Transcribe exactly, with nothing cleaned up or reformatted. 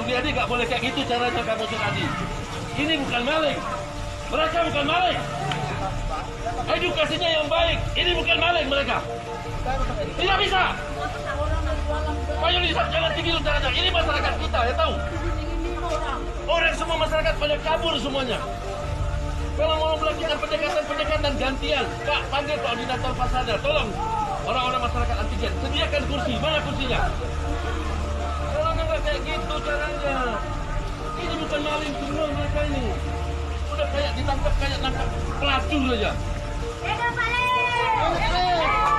Suryadi nggak boleh kayak gitu caranya kamu Suryadi. Ini bukan maling. Mereka bukan maling. Edukasinya yang baik. Ini bukan maling mereka. Tidak bisa. Mayoritas jangan tinggi caranya. Ini masyarakat kita ya tahu. Orang semua masyarakat pada kabur semuanya. Kalau mau melakukan pendekatan-pendekatan gantian, Kak panggil koordinator pasarnya. Tolong orang-orang masyarakat antigen sediakan kursi. Mana kursinya? Kalau nggak kayak gitu caranya. Ini bukan maling semua mereka ini. Udah kayak ditangkap kayak nangkap pelacur aja. Hidup maling!